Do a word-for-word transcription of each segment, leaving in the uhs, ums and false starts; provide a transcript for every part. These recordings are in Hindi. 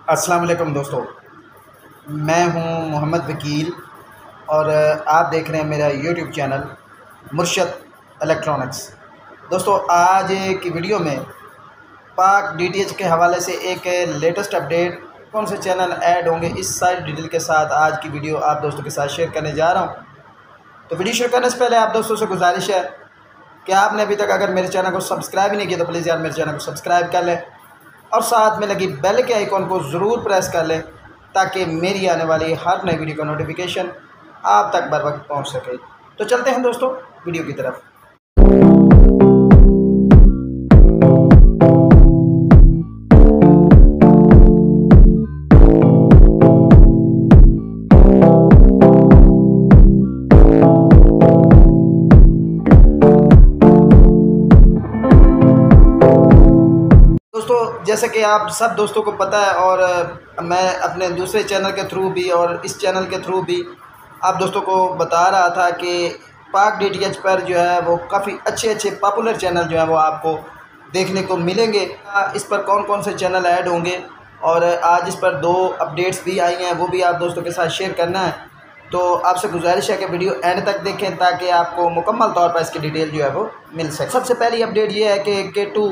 अस्सलाम वालेकुम दोस्तों, मैं हूं मोहम्मद वकील और आप देख रहे हैं मेरा यूट्यूब चैनल मुर्शद इलेक्ट्रॉनिक्स। दोस्तों, आज की वीडियो में पाक डीटीएच के हवाले से एक लेटेस्ट अपडेट, कौन से चैनल ऐड होंगे, इस सारी डिटेल के साथ आज की वीडियो आप दोस्तों के साथ शेयर करने जा रहा हूं। तो वीडियो शुरू करने से पहले आप दोस्तों से गुजारिश है कि आपने अभी तक अगर मेरे चैनल को सब्सक्राइब ही नहीं किया तो प्लीज़ यार मेरे चैनल को सब्सक्राइब कर लें और साथ में लगी बेल के आइकॉन को ज़रूर प्रेस कर लें ताकि मेरी आने वाली हर नई वीडियो का नोटिफिकेशन आप तक बर वक्त पहुँच सके। तो चलते हैं दोस्तों वीडियो की तरफ। दोस्तों, जैसे कि आप सब दोस्तों को पता है और मैं अपने दूसरे चैनल के थ्रू भी और इस चैनल के थ्रू भी आप दोस्तों को बता रहा था कि पाक डीटीएच पर जो है वो काफ़ी अच्छे अच्छे पॉपुलर चैनल जो है वो आपको देखने को मिलेंगे। इस पर कौन कौन से चैनल ऐड होंगे और आज इस पर दो अपडेट्स भी आई हैं, वो भी आप दोस्तों के साथ शेयर करना है। तो आपसे गुजारिश है कि वीडियो एंड तक देखें ताकि आपको मुकम्मल तौर पर इसकी डिटेल जो है वो मिल सके। सबसे पहली अपडेट ये है कि के टू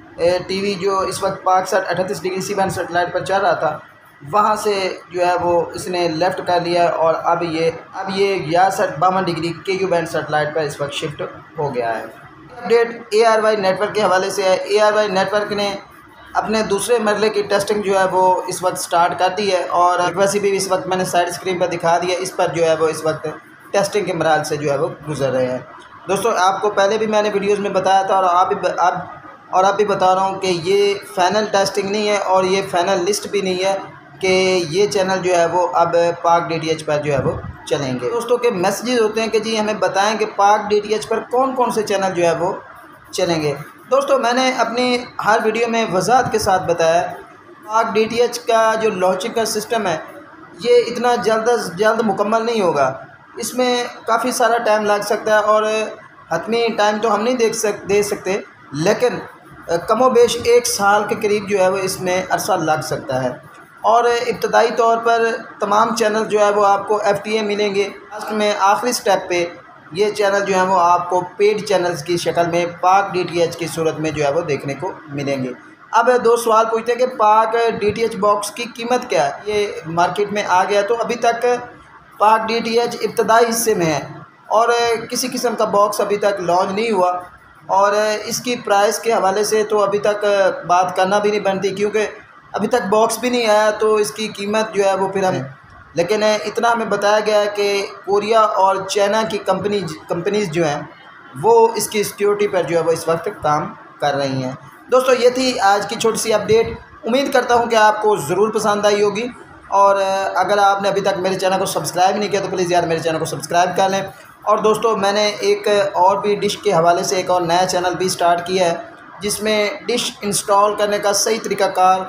टीवी जो इस वक्त पाकसठ अड़तीस डिग्री सी बैंड सेटेलाइट पर चल रहा था, वहाँ से जो है वो इसने लेफ़्ट कर लिया और अब ये अब ये ग्यासठ बावन डिग्री के यू बैंड सेटेलाइट पर इस वक्त शिफ्ट हो गया है। Update A R Y network के हवाले से है। ए आर वाई नेटवर्क ने अपने दूसरे मरले की टेस्टिंग जो है वो इस वक्त स्टार्ट कर दी है और वैसे भी इस वक्त मैंने साइड स्क्रीन पर दिखा दिया, इस पर जो है वो इस वक्त टेस्टिंग के मराहल से जो है वो गुजर रहे हैं। दोस्तों, आपको पहले भी मैंने वीडियोज़ में बताया था और आप भी आप और आप भी बता रहा हूँ कि ये फ़ाइनल टेस्टिंग नहीं है और ये फ़ाइनल लिस्ट भी नहीं है कि ये चैनल जो है वो अब पाक डीटीएच पर जो है वो चलेंगे। दोस्तों के मैसेजेस होते हैं कि जी हमें बताएं कि पाक डीटीएच पर कौन कौन से चैनल जो है वो चलेंगे। दोस्तों, मैंने अपनी हर वीडियो में वजाहत के साथ बताया पाक डीटीएच का जो लॉन्चिंग का सिस्टम है ये इतना जल्द अज जल्द मुकम्मल नहीं होगा, इसमें काफ़ी सारा टाइम लग सकता है और हतमी टाइम तो हम नहीं देख सक दे सकते, लेकिन कमो बेश एक साल के करीब जो है वो इसमें अरसा लग सकता है। और इब्तदाई तौर पर तमाम चैनल जो है वो आपको एफ टी ए मिलेंगे। लास्ट में आखिरी स्टेप पे ये चैनल जो है वो आपको पेड चैनल्स की शक्ल में पाक डीटीएच की सूरत में जो है वो देखने को मिलेंगे। अब दो सवाल पूछते हैं कि पाक डीटीएच बॉक्स की कीमत क्या है। ये मार्केट में आ गया तो अभी तक पाक डीटीएच इब्तदाई हिस्से में है और किसी किस्म का बॉक्स अभी तक लॉन्च नहीं हुआ और इसकी प्राइस के हवाले से तो अभी तक बात करना भी नहीं बनती क्योंकि अभी तक बॉक्स भी नहीं आया तो इसकी कीमत जो है वो फिर हम, लेकिन इतना हमें बताया गया है कि कोरिया और चाइना की कंपनी कंपनीज़ जो हैं वो इसकी सिक्योरिटी पर जो है वो इस वक्त काम कर रही हैं। दोस्तों, ये थी आज की छोटी सी अपडेट। उम्मीद करता हूँ कि आपको ज़रूर पसंद आई होगी और अगर आपने अभी तक मेरे चैनल को सब्सक्राइब नहीं किया तो प्लीज़ यार मेरे चैनल को सब्सक्राइब कर लें। और दोस्तों, मैंने एक और भी डिश के हवाले से एक और नया चैनल भी स्टार्ट किया है जिसमें डिश इंस्टॉल करने का सही तरीक़ाकार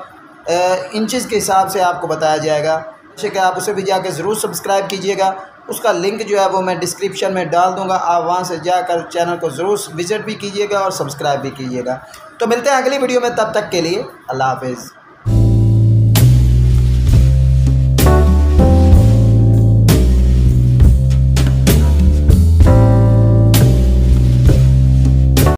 इंचज़ के हिसाब से आपको बताया जाएगा। जैसे कि आप उसे भी जाकर ज़रूर सब्सक्राइब कीजिएगा। उसका लिंक जो है वो मैं डिस्क्रिप्शन में डाल दूँगा, आप वहाँ से जाकर चैनल को ज़रूर विज़िट भी कीजिएगा और सब्सक्राइब भी कीजिएगा। तो मिलते हैं अगली वीडियो में, तब तक के लिए अल्लाह हाफ़िज़।